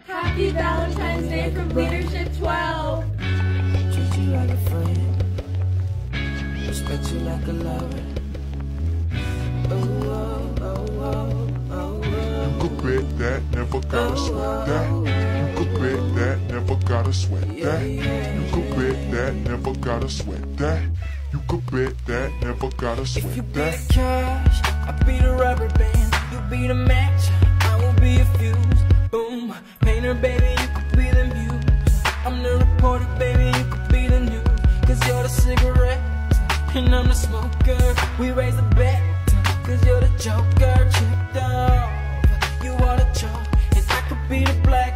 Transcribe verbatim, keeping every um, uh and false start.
Happy Valentine's Day from Leadership twelve. Treat you like a friend, respect you like a lover. Oh, oh, oh, oh, oh, oh. You could bet that, never gotta sweat that. You could bet that, never gotta sweat that. You could bet that, never gotta sweat that. You could bet that, never gotta If you sweat be that. the cash, I be the rubber band. You be the match, I will be a fuse. Boom, painter baby, you could be the muse. I'm the reporter baby, you could be the news. Cause you're the cigarette, and I'm the smoker. We raise a bet, cause you're the joker. Tripped off, you are the chalk, and I could be the black